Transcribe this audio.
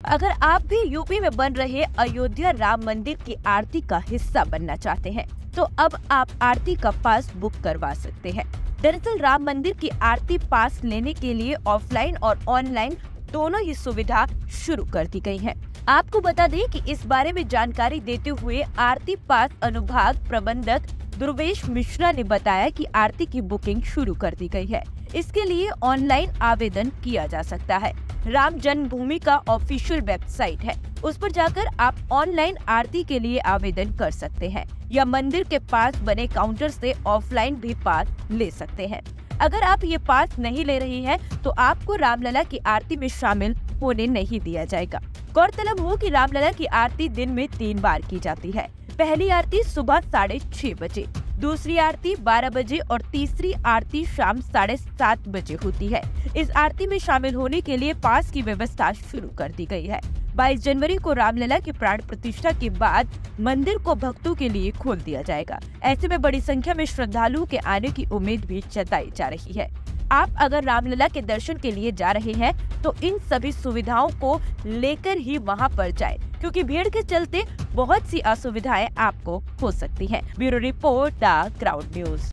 अगर आप भी यूपी में बन रहे अयोध्या राम मंदिर की आरती का हिस्सा बनना चाहते हैं, तो अब आप आरती का पास बुक करवा सकते हैं। दरअसल राम मंदिर की आरती पास लेने के लिए ऑफलाइन और ऑनलाइन दोनों ही सुविधा शुरू कर दी गई है। आपको बता दें कि इस बारे में जानकारी देते हुए आरती पास अनुभाग प्रबंधक ध्रुवेश मिश्रा ने बताया कि आरती की बुकिंग शुरू कर दी गई है। इसके लिए ऑनलाइन आवेदन किया जा सकता है। राम जन्मभूमि का ऑफिशियल वेबसाइट है, उस पर जाकर आप ऑनलाइन आरती के लिए आवेदन कर सकते हैं या मंदिर के पास बने काउंटर से ऑफलाइन भी पास ले सकते हैं। अगर आप ये पास नहीं ले रही हैं, तो आपको रामलला की आरती में शामिल होने नहीं दिया जाएगा। गौरतलब हो कि रामलला की आरती दिन में 3 बार की जाती है। पहली आरती सुबह 6:30 बजे, दूसरी आरती 12 बजे और तीसरी आरती शाम 7:30 बजे होती है। इस आरती में शामिल होने के लिए पास की व्यवस्था शुरू कर दी गई है। 22 जनवरी को रामलला की प्राण प्रतिष्ठा के बाद मंदिर को भक्तों के लिए खोल दिया जाएगा। ऐसे में बड़ी संख्या में श्रद्धालुओं के आने की उम्मीद भी जताई जा रही है। आप अगर रामलला के दर्शन के लिए जा रहे हैं, तो इन सभी सुविधाओं को लेकर ही वहां पर जाएं, क्योंकि भीड़ के चलते बहुत सी असुविधाएं आपको हो सकती हैं। Bureau report, the crowd news.